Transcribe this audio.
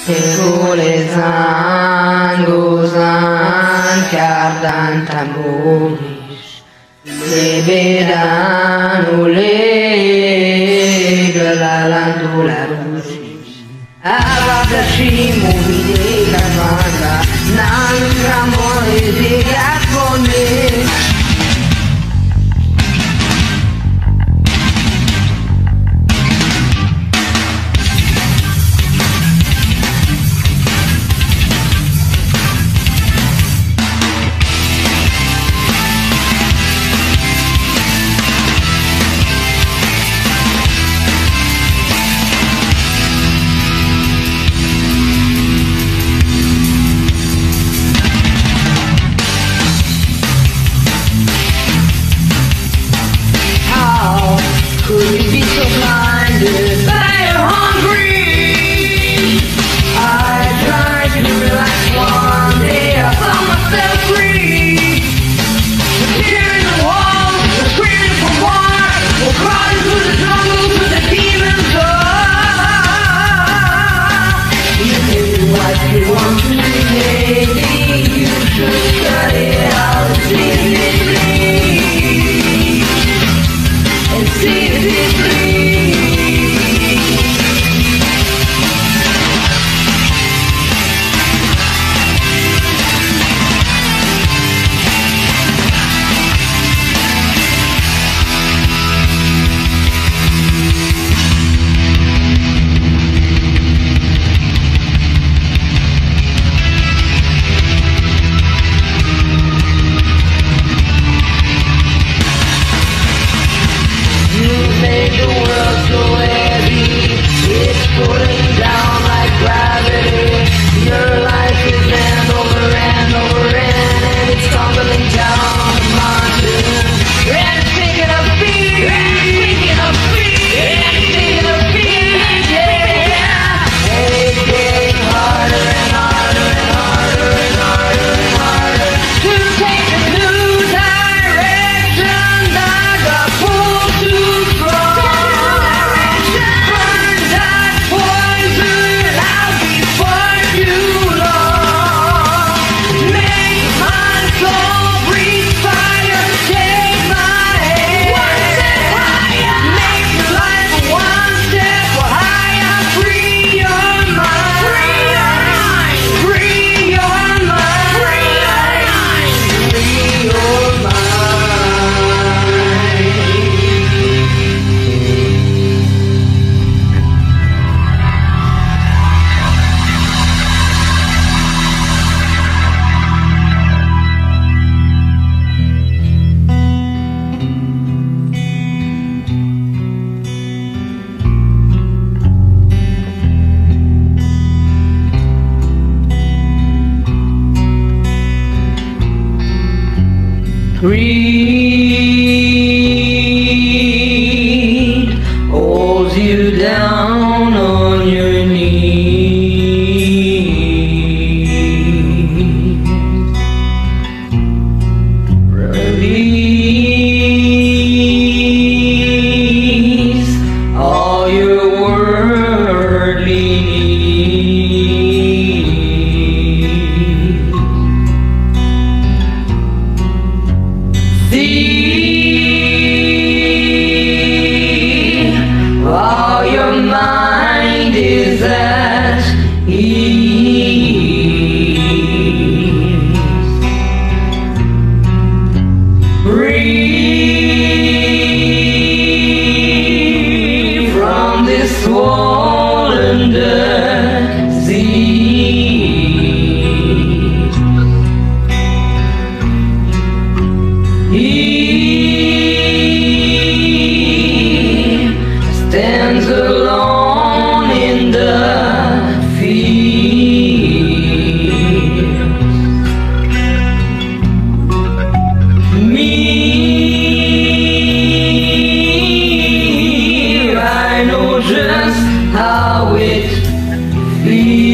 Gozan cardan tambores, lebedan galalandu la lucis. Avadashi movide lavanda, nangamore de japonês. Could you be so blinded by your hungry? I tried to relax one day, I found myself free. We're tearing the walls, we're screaming for more, we're crawling through the jungle to the demons are. If what you want to be, maybe you should study how to see it. See Greed holds you down on your knees. Release all your worldly needs. See, while your mind is at ease, free from this swollen disease. He stands alone in the fields. Me, I know just how it feels.